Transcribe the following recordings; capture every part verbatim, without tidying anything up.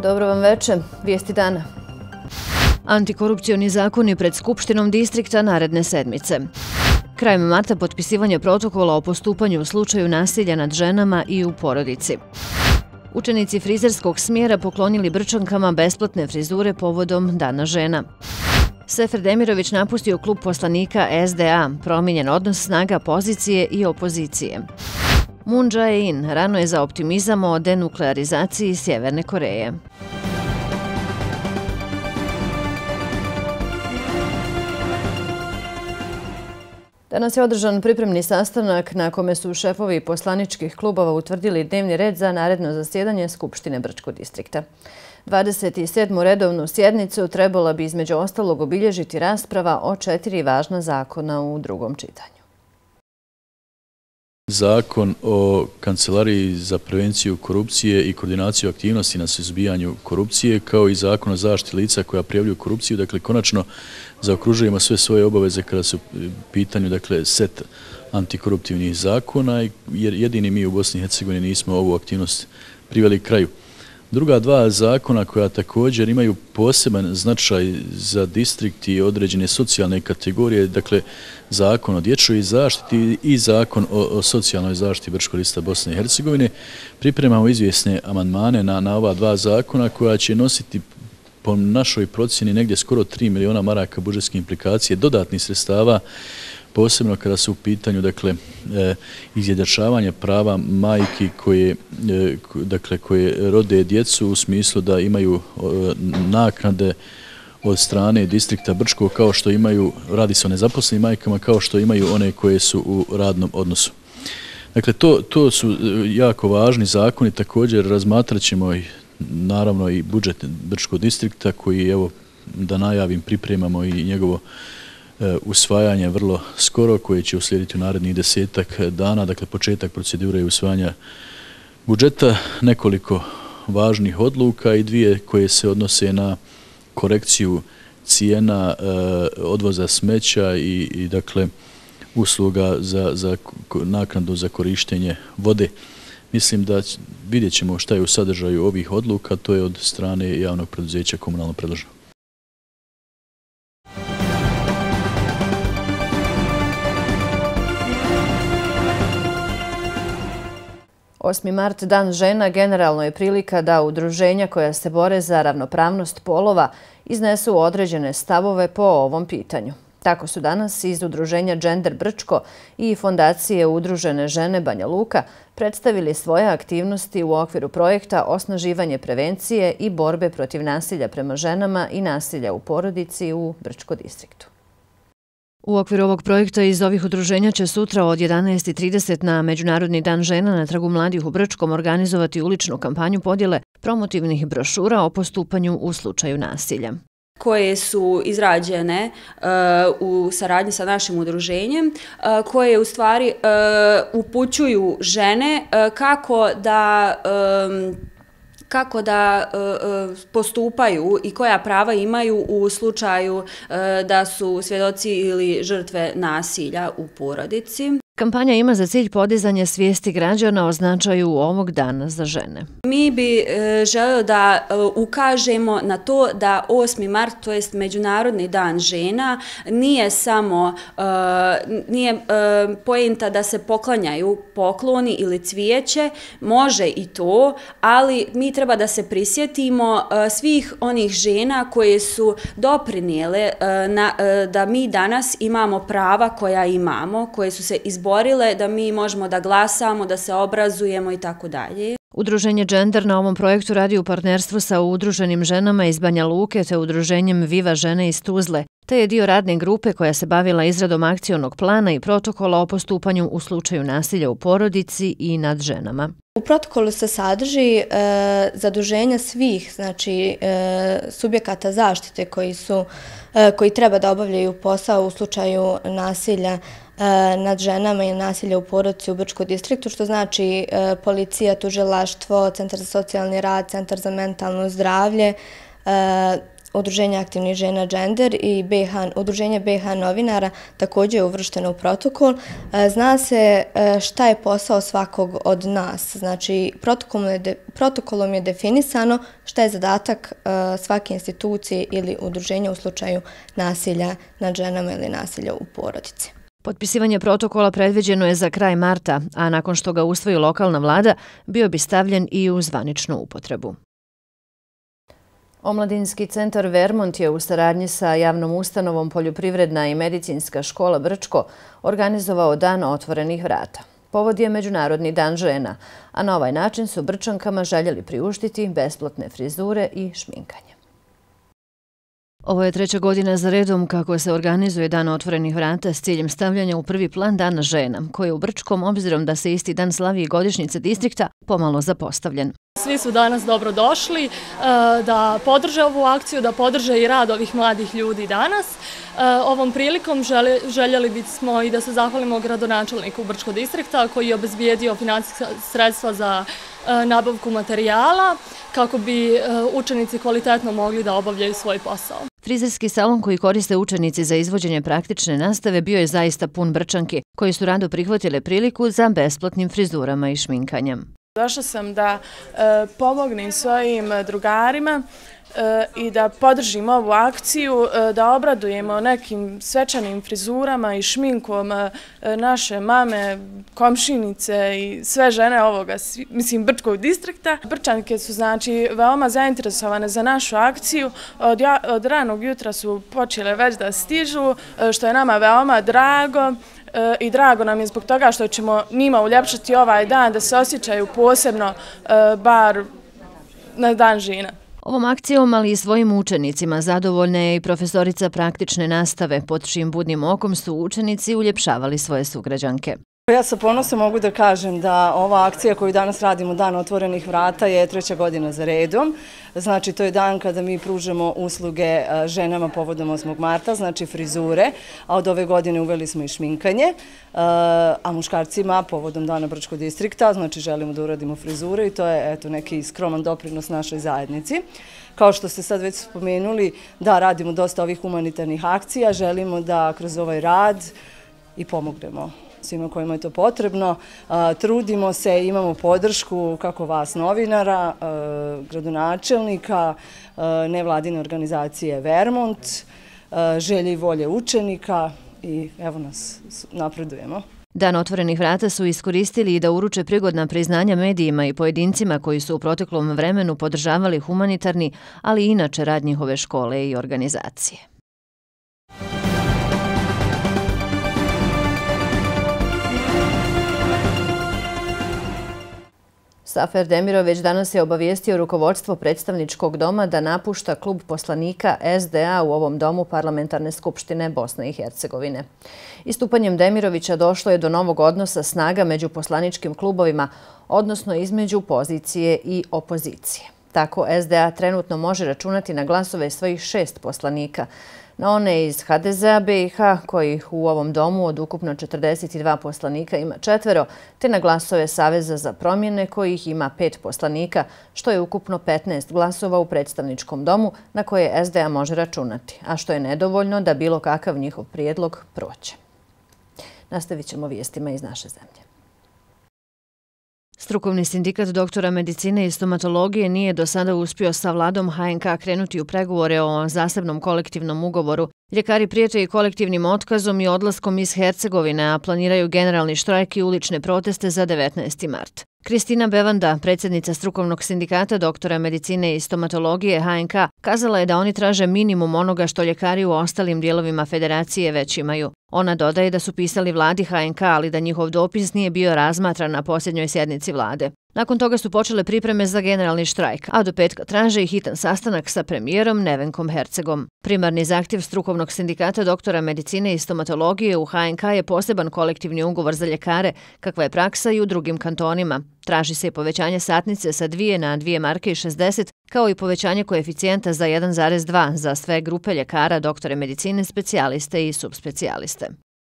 Dobro vam večer, vijesti dana. Antikorupcioni zakoni pred Skupštinom distrikta naredne sedmice. Krajem marta potpisivanje protokola o postupanju u slučaju nasilja nad ženama i u porodici. Učenici frizerskog smjera poklonili Brčankama besplatne frizure povodom Dana žena. Sefer Demirović napustio klub poslanika S D A, promijenjen odnos snaga pozicije i opozicije. Moon Jae-in rano je za optimizam o denuklearizaciji Sjeverne Koreje. Danas je održan pripremni sastanak na kome su šefovi poslaničkih klubova utvrdili dnevni red za naredno zasjedanje Skupštine Brčkog distrikta. dvadeset sedmu redovnu sjednicu trebala bi između ostalog obilježiti rasprava o četiri važna zakona u drugom čitanju. Zakon o Kancelariji za prevenciju korupcije i koordinaciju aktivnosti na suzbijanju korupcije, kao i Zakon o zaštiti lica koja prijavljuju korupciju. Dakle, konačno zaokružujemo sve svoje obaveze kada su u pitanju, dakle, set antikoruptivnih zakona, jer jedini mi u Bosni i Hercegovini nismo ovu aktivnost priveli kraju. Druga dva zakona koja također imaju poseban značaj za distrikt i određene socijalne kategorije, dakle Zakon o dječjoj zaštiti i Zakon o, o socijalnoj zaštiti Brčkog distrikta Bosne i Hercegovine. Pripremamo izvjesne amandmane na, na ova dva zakona koja će nositi po našoj procjeni negdje skoro tri miliona maraka budžetske implikacije dodatnih sredstava, posebno kada su u pitanju, dakle, e, izjednačavanje prava majki koje, e, dakle, koje rode djecu u smislu da imaju e, naknade od strane distrikta Brčkog, kao što imaju, radi se o nezaposlenim majkama, kao što imaju one koje su u radnom odnosu. Dakle, to, to su jako važni zakoni. Također razmatrat ćemo i naravno i budžet Brčkog distrikta koji, evo, da najavim, pripremamo i njegovo usvajanje vrlo skoro, koje će uslijediti u narednih desetak dana, dakle početak procedure i usvajanja budžeta, nekoliko važnih odluka i dvije koje se odnose na korekciju cijena e, odvoza smeća i, i dakle usluga za, za naknadu za korištenje vode. Mislim da vidjet ćemo šta je u sadržaju ovih odluka, to je od strane javnog preduzeća komunalno predloženo. osmi mart, Dan žena, generalno je prilika da udruženja koja se bore za ravnopravnost polova iznesu određene stavove po ovom pitanju. Tako su danas iz udruženja Gender Brčko i Fondacije Udružene žene Banja Luka predstavili svoje aktivnosti u okviru projekta Osnaživanje prevencije i borbe protiv nasilja prema ženama i nasilja u porodici u Brčkom distriktu. U okviru ovog projekta iz ovih udruženja će sutra od jedanaest i trideset na Međunarodni dan žena na Trgu mladih u Brčkom organizovati uličnu kampanju podjele promotivnih brošura o postupanju u slučaju nasilja, koje su izrađene uh, u saradnji sa našim udruženjem, uh, koje u stvari uh, upućuju žene uh, kako da um, kako da uh, postupaju i koja prava imaju u slučaju uh, da su svjedoci ili žrtve nasilja u porodici. Kampanja ima za cilj podizanje svijesti građana o značaju ovog dana za žene. Mi bi e, želeli da e, ukažemo na to da osmi mart, to jest Međunarodni dan žena, nije samo e, nije e, poenta da se poklanjaju pokloni ili cvijeće, može i to, ali mi treba da se prisjetimo e, svih onih žena koje su doprinijele e, na, e, da mi danas imamo prava koja imamo, koje su se izborile borile da mi možemo da glasamo, da se obrazujemo i tako dalje. Udruženje Gender na ovom projektu radi u partnerstvu sa udruženim ženama iz Banja Luke te udruženjem Viva žene iz Tuzle, te je dio radne grupe koja se bavila izradom akcionog plana i protokola o postupanju u slučaju nasilja u porodici i nad ženama. U protokolu se sadrži e, zaduženja svih, znači e, subjekata zaštite koji su e, koji treba da obavljaju posao u slučaju nasilja nad ženama i nasilja u porodici u Brčkom distriktu, što znači policija, tužilaštvo, centar za socijalni rad, centar za mentalno zdravlje, Udruženje aktivnih žena Gender i B H, Udruženje B H novinara također je uvršteno u protokol. Zna se šta je posao svakog od nas. Znači, protokolom je, protokolom je definisano šta je zadatak svake institucije ili udruženja u slučaju nasilja nad ženama ili nasilja u porodici. Potpisivanje protokola predviđeno je za kraj marta, a nakon što ga usvoji lokalna vlada, bio bi stavljen i u zvaničnu upotrebu. Omladinski centar Vermont je u saradnji sa javnom ustanovom Poljoprivredna i medicinska škola Brčko organizovao Dan otvorenih vrata. Povod je Međunarodni dan žena, a na ovaj način su Brčankama željeli priuštiti besplatne frizure i šminkanje. Ovo je treća godina za redom kako se organizuje Dan otvorenih vrata s ciljem stavljanja u prvi plan Dana žena, koji je u Brčkom, obzirom da se isti dan slavi i godišnjica distrikta, pomalo zapostavljen. Svi su danas dobro došli da podrže ovu akciju, da podrže i rad ovih mladih ljudi danas. Ovom prilikom željeli bismo i da se zahvalimo gradonačelniku Brčkog distrikta koji je obezbijedio finansijska sredstva za nabavku materijala kako bi učenici kvalitetno mogli da obavljaju svoj posao. Frizerski salon koji koriste učenici za izvođenje praktične nastave bio je zaista pun Brčanki, koji su rado prihvatile priliku za besplatnim frizurama i šminkanjem. Došla sam da e, pomognem svojim drugarima e, i da podržim ovu akciju, e, da obradujemo nekim svečanim frizurama i šminkom e, naše mame, komšinice i sve žene ovoga, mislim, Brčkog distrikta. Brčanke su znači veoma zainteresovane za našu akciju. Od, ja, od ranog jutra su počele već da stižu, e, što je nama veoma drago. I drago nam je zbog toga što ćemo njima uljepšati ovaj dan da se osjećaju posebno bar na dan žena. Ovom akcijom, ali i svojim učenicima, zadovoljna je i profesorica praktične nastave, pod čijim budnim okom su učenici uljepšavali svoje sugrađanke. Ja sa ponosom mogu da kažem da ova akcija koju danas radimo, Dan otvorenih vrata, je treća godina za redom. Znači, to je dan kada mi pružamo usluge ženama povodom osmog marta, znači frizure, a od ove godine uveli smo i šminkanje, a muškarcima povodom Dana Brčkog distrikta, znači želimo da uradimo frizure i to je eto, neki skroman doprinos našoj zajednici. Kao što ste sad već spomenuli, da radimo dosta ovih humanitarnih akcija, želimo da kroz ovaj rad i pomognemo svima kojima je to potrebno. Trudimo se, imamo podršku kako vas novinara, gradonačelnika, nevladine organizacije Vermont, želje i volje učenika i evo nas, napredujemo. Dan otvorenih vrata su iskoristili i da uruče prigodna priznanja medijima i pojedincima koji su u proteklom vremenu podržavali humanitarni, ali i inače rad njihove škole i organizacije. Safer Demirović danas je obavijestio rukovodstvo predstavničkog doma da napušta klub poslanika S D A u ovom domu Parlamentarne skupštine Bosne i Hercegovine. Istupanjem Demirovića došlo je do novog odnosa snaga među poslaničkim klubovima, odnosno između pozicije i opozicije. Tako S D A trenutno može računati na glasove svojih šest poslanika, na one iz H D Z A B i H, kojih u ovom domu od ukupno četrdeset dva poslanika ima četvero, te na glasove Saveza za promjene, kojih ima pet poslanika, što je ukupno petnaest glasova u predstavničkom domu na koje S D A može računati, a što je nedovoljno da bilo kakav njihov prijedlog prođe. Nastavit ćemo vijestima iz naše zemlje. Strukovni sindikat doktora medicine i stomatologije nije do sada uspio sa vladom H N K krenuti u pregovore o zasebnom kolektivnom ugovoru. Ljekari prijete i kolektivnim otkazom i odlaskom iz Hercegovine, a planiraju generalni štrajk i ulične proteste za devetnaesti mart. Kristina Bevanda, predsjednica strukovnog sindikata doktora medicine i stomatologije H N K, kazala je da oni traže minimum onoga što ljekari u ostalim dijelovima federacije već imaju. Ona dodaje da su pisali vladi H N K, ali da njihov dopis nije bio razmatran na posljednjoj sjednici vlade. Nakon toga su počele pripreme za generalni štrajk, a do petka traže i hitan sastanak sa premijerom Nevenkom Hercegom. Primarni zahtjev strukovnog sindikata doktora medicine i stomatologije u H N K je poseban kolektivni ugovor za ljekare, kakva je praksa i u drugim kantonima. Traži se i povećanje satnice sa dvije na dvije marke i šezdeset, kao i povećanje koeficijenta za jedan zarez dva za sve grupe ljekara, doktore medicine, specijaliste i subspecijaliste.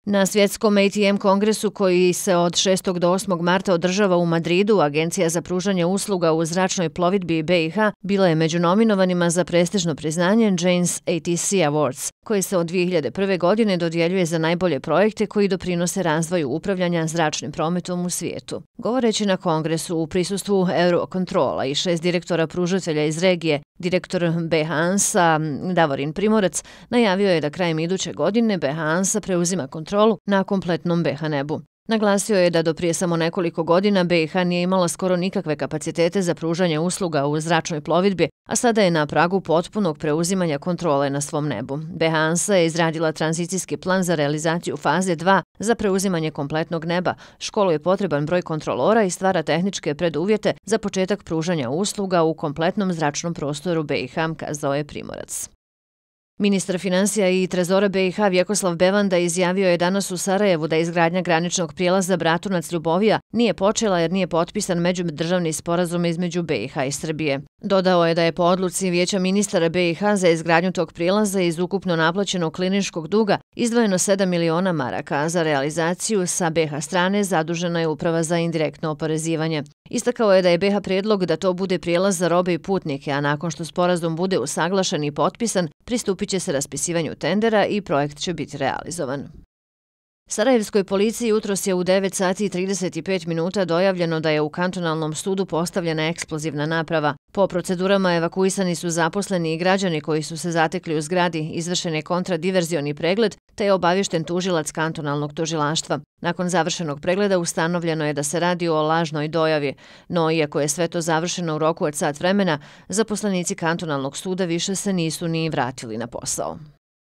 Na svjetskom A T M kongresu koji se od šestog do osmog marta održava u Madridu, Agencija za pružanje usluga u zračnoj plovidbi B i H bila je među nominovanima za prestižno priznanje Janes A T C Awards, koji se od dvije hiljade prve. godine dodjeljuje za najbolje projekte koji doprinose razvoju upravljanja zračnim prometom u svijetu. Govoreći na kongresu u prisustvu Eurocontrola i šest direktora pružatelja iz regije, direktor B H ANSA Davorin Primorac najavio je da krajem iduće godine B H ANSA preuzima kontrolu na kompletnom B H nebu. Naglasio je da do prije samo nekoliko godina B i H nije imala skoro nikakve kapacitete za pružanje usluga u zračnoj plovidbi, a sada je na pragu potpunog preuzimanja kontrole na svom nebu. B H ANSA je izradila tranzicijski plan za realizaciju faze dva za preuzimanje kompletnog neba, školuje potreban broj kontrolora i stvara tehničke preduvjete za početak pružanja usluga u kompletnom zračnom prostoru B i H, kazao je Primorac. Ministar financija i trezora B i H Vjekoslav Bevanda izjavio je danas u Sarajevu da izgradnja graničnog prijelaza Bratunac-Ljubovija nije počela jer nije potpisan međudržavni sporazum između B i H i Srbije. Dodao je da je po odluci Vijeća ministara B i H za izgradnju tog prijelaza iz ukupno naplaćenog kliničkog duga izdvojeno sedam miliona maraka, a za realizaciju sa B i H strane zadužena je Uprava za indirektno oporezivanje. Istakao je da je B i H prijedlog da to bude prijelaz za robe i putnike, a nakon što sporazum bude usaglašen i potpisan, pristupit će se raspisivanju tendera i projekt će biti realizovan. Sarajevskoj policiji jutros je u devet sati i trideset pet minuta dojavljeno da je u kantonalnom sudu postavljena eksplozivna naprava. Po procedurama evakuisani su zaposleni i građani koji su se zatekli u zgradi, izvršen je kontradiverzioni pregled, te je obavješten tužilac kantonalnog tužilaštva. Nakon završenog pregleda ustanovljeno je da se radi o lažnoj dojavi, no iako je sve to završeno u roku od sat vremena, zaposlenici kantonalnog suda više se nisu ni vratili na posao.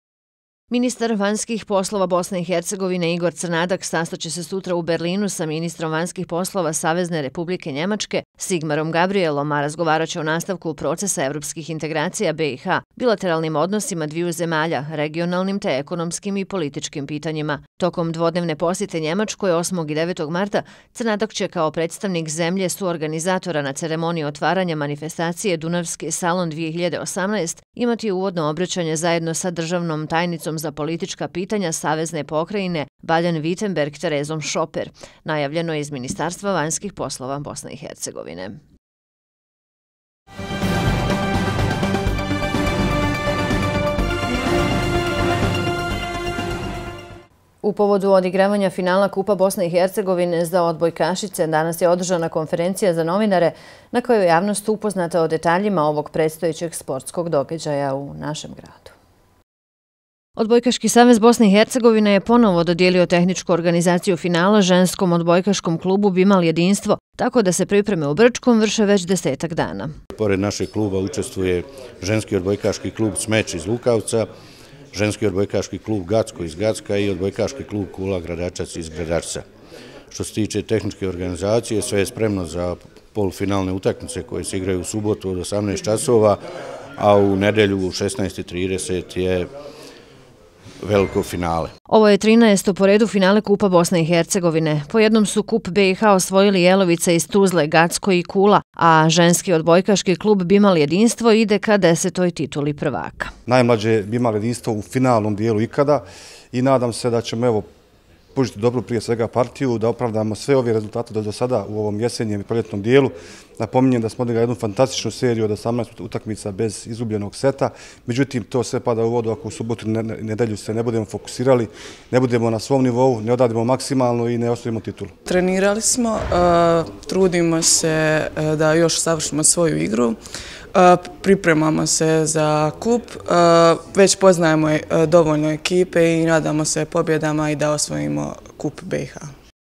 Ministar vanjskih poslova Bosne i Hercegovine Igor Crnadak sastaće se sutra u Berlinu sa ministrom vanjskih poslova Savezne Republike Njemačke Sigmarom Gabrielom, a razgovarat će o nastavku procesa evropskih integracija B i H, bilateralnim odnosima dviju zemalja, regionalnim te ekonomskim i političkim pitanjima. Tokom dvodnevne posjete Njemačkoj osmog i devetog marta Crnadak će kao predstavnik zemlje suorganizatora na ceremoniji otvaranja manifestacije Dunavski salon dvije hiljade osamnaest imati uvodno obraćanje zajedno sa državnom tajnicom za politička pitanja Savezne pokrajine Baden-Württemberg Terezom Šoper, najavljeno je iz Ministarstva vanjskih poslova Bosne i Hercegovine. U povodu odigravanja finala Kupa Bosne i Hercegovine za odbojkašice danas je održana konferencija za novinare na kojoj je javnost upoznata o detaljima ovog predstojećeg sportskog događaja u našem gradu. Odbojkaški savez Bosne i Hercegovine je ponovo dodijelio tehničku organizaciju finala ženskom odbojkaškom klubu Bimal Jedinstvo, tako da se pripreme u Brčkom vrše već desetak dana. Pored našeg kluba učestvuje ženski odbojkaški klub Smeč iz Lukavca, ženski odbojkaški klub Gacko iz Gacka i odbojkaški klub Kula Gradačac iz Gradačca. Što se tiče tehničke organizacije, sve je spremno za polufinalne utakmice koje se igraju u subotu od osamnaest časova, a u nedelju u šesnaest i trideset je veliko finale. Ovo je trinaesto po redu finale Kupa Bosne i Hercegovine. Po jednom su Kup B i H osvojili Jelovica iz Tuzle, Gacko i Kula, a ženski odbojkaški klub Bimal Jedinstvo ide ka desetoj tituli prvaka. Najmlađe Bimal Jedinstvo u finalnom dijelu ikada i nadam se da ćemo evo pružiti dobru prije svega partiju, da opravdamo sve ove rezultate do sada u ovom jesenjem i proljetnom dijelu. Napominjem da smo odigrali jednu fantastičnu seriju od osamnaest utakmica bez izgubljenog seta. Međutim, to sve pada u vodu ako u subotu i nedelju se ne budemo fokusirali, ne budemo na svom nivou, ne odradimo maksimalno i ne osvojimo titulu. Trenirali smo, trudimo se da još savršimo svoju igru. Pripremamo se za kup, već poznajemo dovoljno ekipe i nadamo se pobjedama i da osvojimo kup B i H.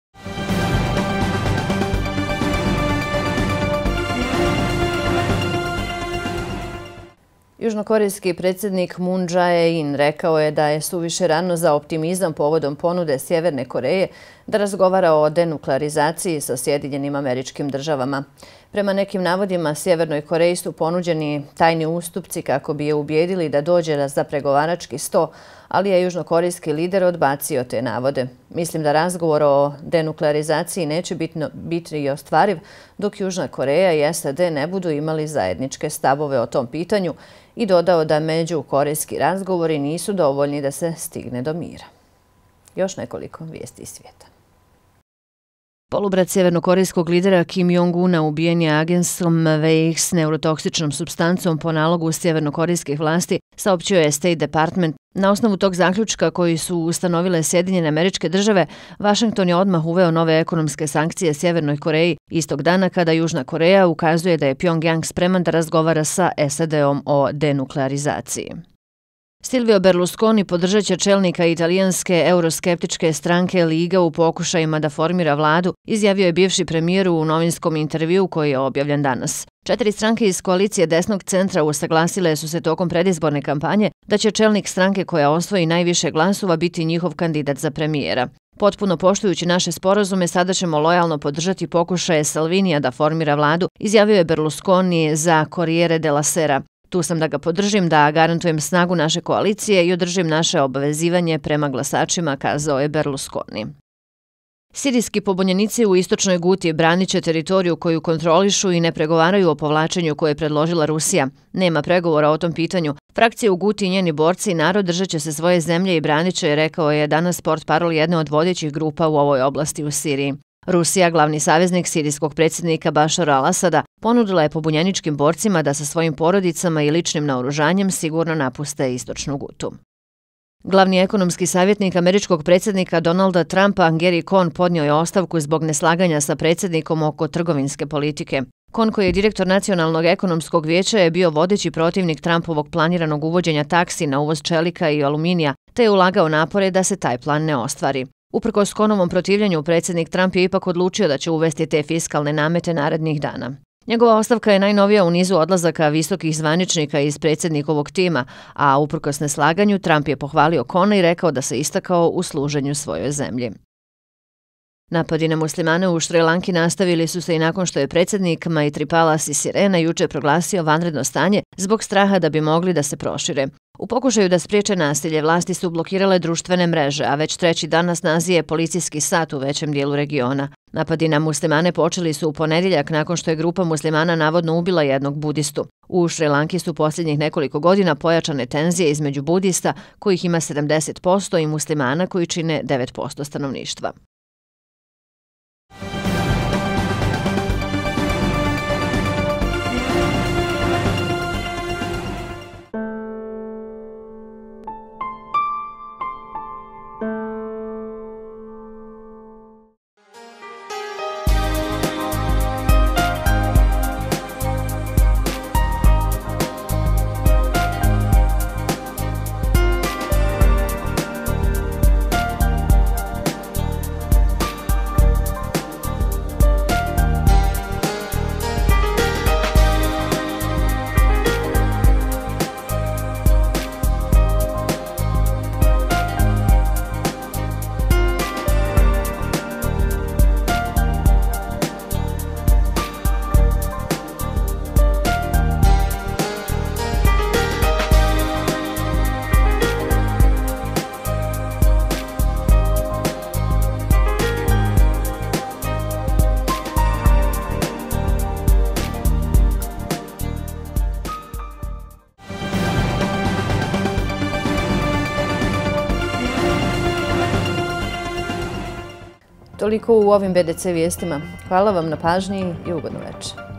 Južnokorejski predsjednik Moon Jae-in rekao je da je suviše rano za optimizam povodom ponude Sjeverne Koreje da razgovara o denuklearizaciji sa Sjedinjenim Američkim Državama. Prema nekim navodima, Sjevernoj Koreji su ponuđeni tajni ustupci kako bi je ubijedili da dođe za pregovarački sto, ali je južnokorejski lider odbacio te navode. Mislim da razgovor o denuklearizaciji neće biti i ostvariv dok Južna Koreja i S A D ne budu imali zajedničke stavove o tom pitanju i dodao da međukorejski razgovori nisu dovoljni da se stigne do mira. Još nekoliko vijesti iz svijeta. Polubrat sjevernokorejskog lidera Kim Jong-una ubijen je agensom V X neurotoksičnom supstancom po nalogu sjevernokorejskih vlasti, saopćio je State Department. Na osnovu tog zaključka koji su ustanovile Sjedinjene Američke Države, Vašington je odmah uveo nove ekonomske sankcije Sjevernoj Koreji istog dana kada Južna Koreja ukazuje da je Pyongyang spreman da razgovara sa S A D-om o denuklearizaciji. Silvio Berlusconi podržat će čelnika italijanske euroskeptičke stranke Liga u pokušajima da formira vladu, izjavio je bivši premijer u novinskom intervju koji je objavljen danas. Četiri stranke iz koalicije desnog centra usaglasile su se tokom predizborne kampanje da će čelnik stranke koja osvoji najviše glasova biti njihov kandidat za premijera. Potpuno poštujući naše sporazume, sada ćemo lojalno podržati pokušaje Salvinija da formira vladu, izjavio je Berlusconi za Corriere della Sera. Tu sam da ga podržim, da garantujem snagu naše koalicije i održim naše obavezivanje prema glasačima, kazao je Berlusconi. Sirijski pobunjenici u istočnoj Guti branit će teritoriju koju kontrolišu i ne pregovaraju o povlačenju koje je predložila Rusija. Nema pregovora o tom pitanju. Frakcije u Guti i njeni borci i narod držat će se svoje zemlje i branit će, rekao je danas portparol jedne od vodećih grupa u ovoj oblasti u Siriji. Rusija, glavni saveznik sirijskog predsjednika Bašara al-Asada, ponudila je pobunjeničkim borcima da sa svojim porodicama i ličnim naoružanjem sigurno napuste istočnu Gutu. Glavni ekonomski savjetnik američkog predsjednika Donalda Trumpa, Gary Cohn, podnio je ostavku zbog neslaganja sa predsjednikom oko trgovinske politike. Cohn, koji je direktor Nacionalnog ekonomskog vijeća, je bio vodeći protivnik Trumpovog planiranog uvođenja taksi na uvoz čelika i aluminija, te je ulagao napore da se taj plan ne ostvari. Uprkos Cohnovom protivljenju, predsjednik Trump je ipak odlučio da će uvesti te fiskalne namete narednih dana. Njegova ostavka je najnovija u nizu odlazaka visokih zvaničnika iz predsjednikovog tima, a uprkos neslaganju Trump je pohvalio Cohna i rekao da se istakao u služenju svojoj zemlji. Napadi na muslimane u Šrilanki nastavili su se i nakon što je predsjednik Maithripala Sirisena juče proglasio vanredno stanje zbog straha da bi mogli da se prošire. U pokušaju da spriječe nasilje, vlasti su blokirale društvene mreže, a već treći dan na snazi je policijski sat u većem dijelu regiona. Napadi na muslimane počeli su u ponedjeljak nakon što je grupa muslimana navodno ubila jednog budistu. U Šrilanki su posljednjih nekoliko godina pojačane tenzije između budista, kojih ima sedamdeset posto, i muslimana koji čine devet posto stanovništva. Toliko u ovim B D C vijestima. Hvala vam na pažnji i ugodnu večer.